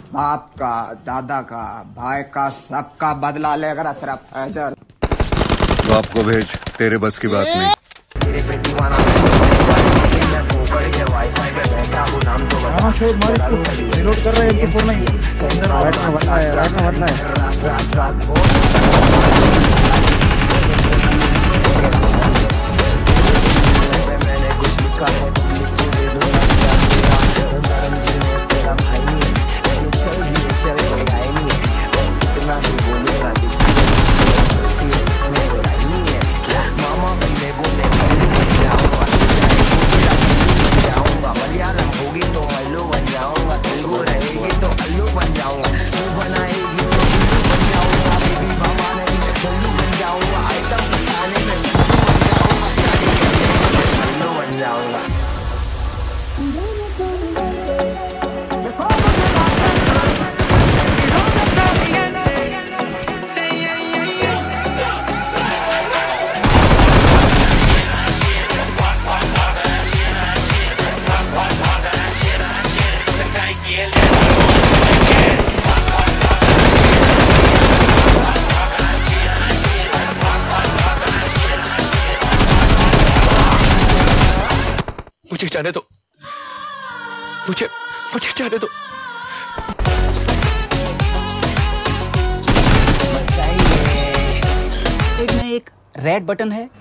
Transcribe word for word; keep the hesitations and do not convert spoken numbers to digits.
बाप का, दादा का, भाई का, सबका बदला लेकर तेरा फैजल। बाप को भेज, तेरे बस की बात नहीं। तेरे पे दीवाना मैं फोकड़ के वाईफाई पे बैठा हूँ, नाम तो बता रिलोड कर रहे हैं एम फोर नहीं बैठना बदला है बैठना बदला है रात रात रात मैंने कुछ लिखा है पब्लिक को दे दो नरम जी ने तेरा भाई नहीं है, मैंने चल दिए चल कोई गाय नहीं है, बस इतना ही बोलूंगा दिखती है बुराई नहीं है। मामा बंदे बोले जाऊंगा, मलयालम होगी तो मल्लू बन जाऊंगा, तेलुगु रहेगी तो अल्लू बन जाऊंगा, तू बनाएगी तो उल्लू बन जाऊंगा, बेबी मामा नहीं मल्लू बन जाऊंगा, आइटम बताने में मल्लू बन जाऊंगा, शादी करने में मल्लू बन जाऊंगा। मुझे जाने दो, मुझे मुझे जाने दो। में एक रेड बटन है